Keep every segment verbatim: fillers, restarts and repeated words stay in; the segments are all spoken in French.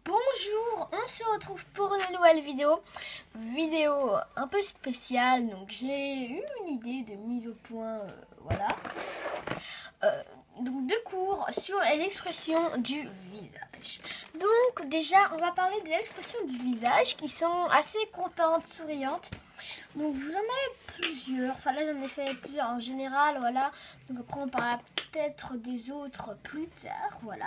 Bonjour, on se retrouve pour une nouvelle vidéo, vidéo un peu spéciale. Donc j'ai eu une idée de mise au point, euh, voilà, euh, donc deux cours sur les expressions du visage. Donc déjà on va parler des expressions du visage qui sont assez contentes, souriantes. Donc vous en avez plusieurs, enfin là j'en ai fait plusieurs en général, voilà. Donc après on parlera peut-être des autres plus tard, voilà.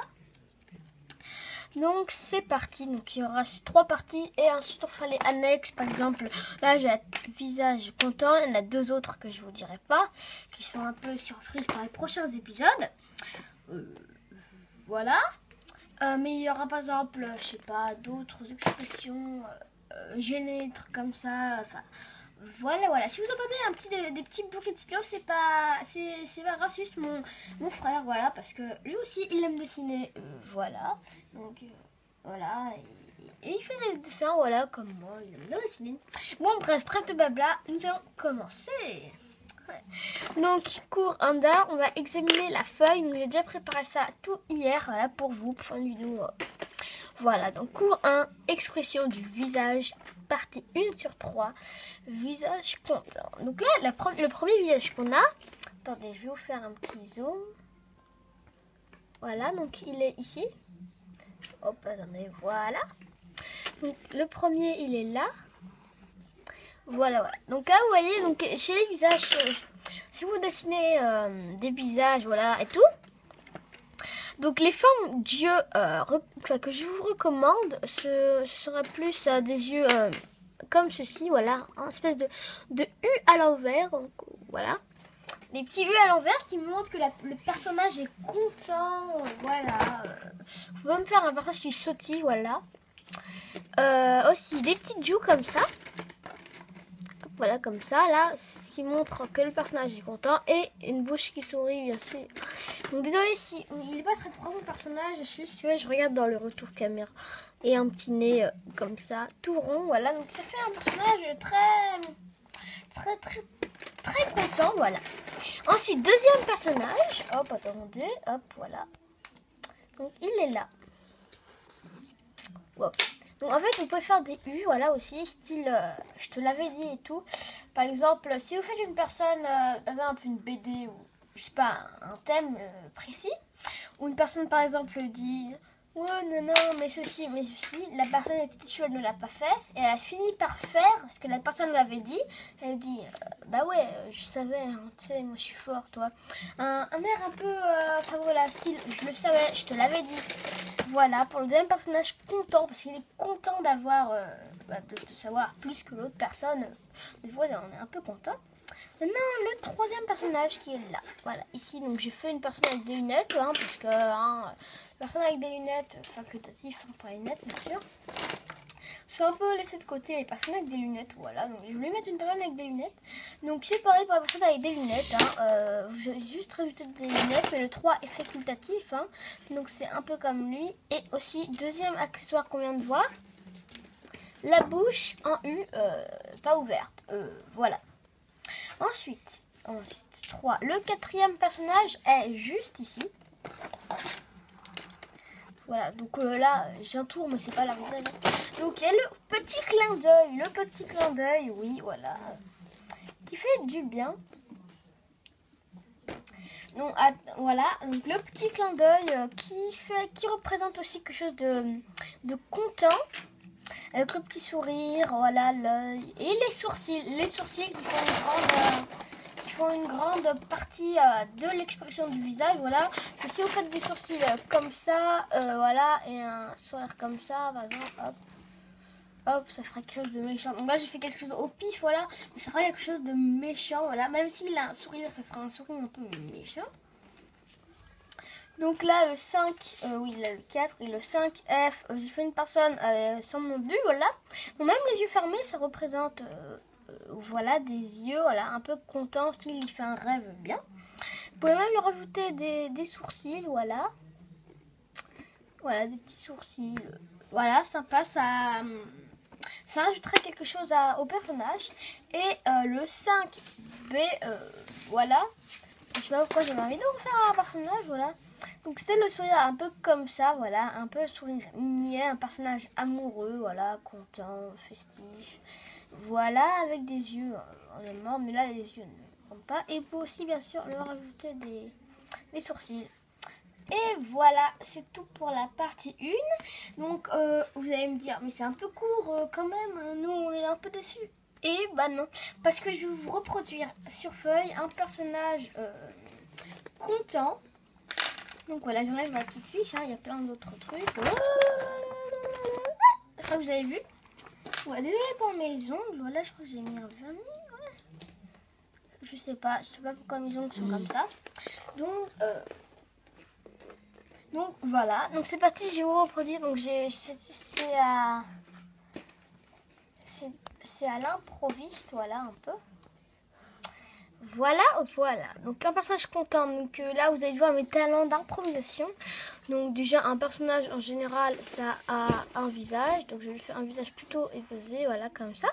Donc c'est parti, donc il y aura trois parties et ensuite on fera les annexes. Par exemple là j'ai un visage content, il y en a deux autres que je vous dirai pas, qui sont un peu surprises pour les prochains épisodes. Euh, voilà, euh, mais il y aura par exemple, je sais pas, d'autres expressions euh, gênées, trucs comme ça, enfin... Voilà, voilà. Si vous entendez un petit, des, des petits bruits de stylo, c'est pas, c'est pas grave, c'est juste mon, mon frère, voilà, parce que lui aussi, il aime dessiner, euh, voilà. Donc, euh, voilà, et, et il fait des dessins, voilà, comme moi, il aime bien dessiner. Bon, bref, bref de blabla, nous allons commencer. Ouais. Donc, cours un, on va examiner la feuille. Nous j'ai déjà préparé ça tout hier, voilà, pour vous, pour faire une vidéo. Euh, Voilà, donc cours un, expression du visage, partie un sur trois, visage content. Donc là, la pre le premier visage qu'on a, attendez, je vais vous faire un petit zoom. Voilà, donc il est ici. Hop, attendez, voilà. Donc le premier, il est là. Voilà, voilà. Donc là, vous voyez, donc chez les visages, euh, si vous dessinez euh, des visages, voilà, et tout. Donc les formes d'yeux euh, que je vous recommande, ce, ce sera plus euh, des yeux euh, comme ceci, voilà, une espèce de, de U à l'envers, voilà. Des petits U à l'envers qui montrent que la, le personnage est content, voilà. Vous pouvez me faire un personnage qui sautille, voilà. Euh, aussi des petites joues comme ça. Voilà, comme ça, là, ce qui montre que le personnage est content. Et une bouche qui sourit, bien sûr. Donc désolé si il n'est pas très trop mon personnage, je, je, je regarde dans le retour caméra. Et un petit nez euh, comme ça, tout rond, voilà. Donc ça fait un personnage très, très, très, très content, voilà. Ensuite, deuxième personnage, hop, attendez, hop, voilà. Donc il est là. Wow. Donc en fait, vous pouvez faire des U, voilà aussi, style, euh, je te l'avais dit et tout. Par exemple, si vous faites une personne, euh, par exemple une B D ou je sais pas, un thème euh, précis, ou une personne par exemple dit ouais non non mais ceci mais ceci, la personne était têtue, elle ne l'a pas fait et elle a fini par faire ce que la personne lui avait dit. Elle dit euh, bah ouais je savais, hein, tu sais moi je suis fort toi, un, un air un peu euh, enfin voilà, style je le savais, je te l'avais dit. Voilà pour le deuxième personnage content parce qu'il est content d'avoir euh, bah, de, de savoir plus que l'autre personne. Des fois on est un peu content. Maintenant, le troisième personnage qui est là. Voilà, ici, donc j'ai fait une personne avec des lunettes, hein, parce que hein, personne avec des lunettes, facultatif, hein, pour les lunettes, bien sûr. C'est un peu laissé de côté les personnes avec des lunettes, voilà. Donc je voulais mettre une personne avec des lunettes. Donc c'est pareil pour la personne avec des lunettes, hein. Euh, j'ai juste rajouté des lunettes, mais le trois est facultatif, hein. Donc c'est un peu comme lui. Et aussi, deuxième accessoire qu'on vient de voir, la bouche en U, euh, pas ouverte, euh, voilà. Ensuite, ensuite, trois. Le quatrième personnage est juste ici. Voilà, donc euh, là, j'entoure, mais c'est pas la visage. Donc il y a le petit clin d'œil, le petit clin d'œil, oui, voilà, qui fait du bien. Donc à, voilà, donc le petit clin d'œil euh, qui fait, qui représente aussi quelque chose de, de content. Avec le petit sourire, voilà, l'œil et les sourcils. Les sourcils qui font une grande, euh, qui font une grande partie euh, de l'expression du visage, voilà. Parce que si vous faites des sourcils euh, comme ça, euh, voilà, et un sourire comme ça, par exemple, hop, hop, ça fera quelque chose de méchant. Donc là, j'ai fait quelque chose au pif, voilà, mais ça fera quelque chose de méchant, voilà. Même s'il a un sourire, ça fera un sourire un peu méchant. Donc là, le cinq, euh, oui, là, le quatre et le cinq F, euh, j'ai fait une personne euh, sans mon but, voilà. Donc même les yeux fermés, ça représente, euh, euh, voilà, des yeux, voilà, un peu contents, style, il fait un rêve bien. Vous pouvez même lui rajouter des, des sourcils, voilà. Voilà, des petits sourcils, voilà, sympa, ça, ça rajouterait quelque chose à, au personnage. Et euh, le cinq B, euh, voilà. Je sais pas pourquoi j'ai envie de refaire un personnage, voilà. Donc c'est le sourire un peu comme ça, voilà, un peu sourire niais, un personnage amoureux, voilà, content, festif. Voilà, avec des yeux, euh, honnêtement, mais là les yeux ne comptent pas. Et pour aussi bien sûr leur rajouter des, des sourcils. Et voilà, c'est tout pour la partie un. Donc euh, vous allez me dire, mais c'est un peu court euh, quand même, nous on est un peu déçus. Et bah non, parce que je vais vous reproduire sur feuille un personnage euh, content. Donc voilà, j'enlève ma petite fiche, hein, il y a plein d'autres trucs. Je crois que vous avez vu. Ouais, désolé pour mes ongles, voilà, je crois que j'ai mis un vernis. Ouais. Je sais pas, je sais pas pourquoi mes ongles sont comme ça. Donc, euh, donc voilà, donc c'est parti, je vais vous reproduire. Donc j'ai, c'est à, c'est à l'improviste, voilà un peu. Voilà, voilà. Donc un personnage content. Donc euh, là, vous allez voir mes talents d'improvisation. Donc déjà, un personnage en général, ça a un visage. Donc je vais faire un visage plutôt évasé, voilà, comme ça.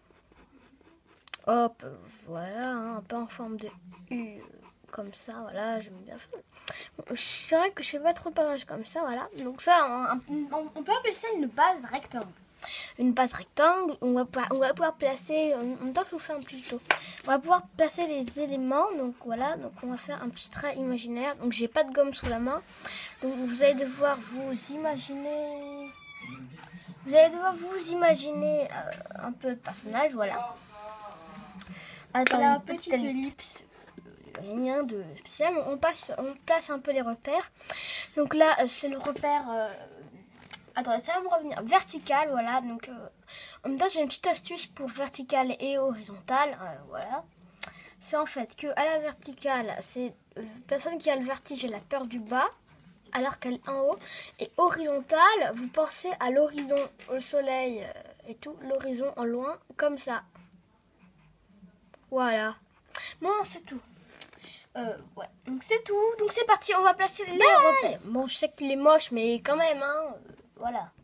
Hop, voilà, hein, un peu en forme de U, comme ça, voilà, j'aime bien faire. Bon, c'est vrai que je fais pas trop de personnages comme ça, voilà. Donc ça, on, on, on peut appeler ça une base rectangle. Une base rectangle, on va, on va pouvoir placer, en même temps je vous fais un petit tuto, on va pouvoir placer les éléments, donc voilà, donc on va faire un petit trait imaginaire, donc j'ai pas de gomme sous la main, donc vous allez devoir vous imaginer, vous allez devoir vous imaginer euh, un peu le personnage, voilà. Attends, la petite ellipse, rien de spécial, on, passe, on place un peu les repères, donc là c'est le repère... Euh, Attendez, ça va me revenir vertical, voilà. Donc, euh, en même temps, j'ai une petite astuce pour vertical et horizontal, euh, voilà. C'est en fait que à la verticale, c'est euh, personne qui a le vertige, elle a peur du bas, alors qu'elle est en haut. Et horizontal, vous pensez à l'horizon, au soleil euh, et tout, l'horizon en loin, comme ça. Voilà. Bon, c'est tout. Euh, ouais, donc c'est tout. Donc c'est parti, on va placer les repères. Bon, je sais qu'il est moche, mais quand même, hein. Voilà.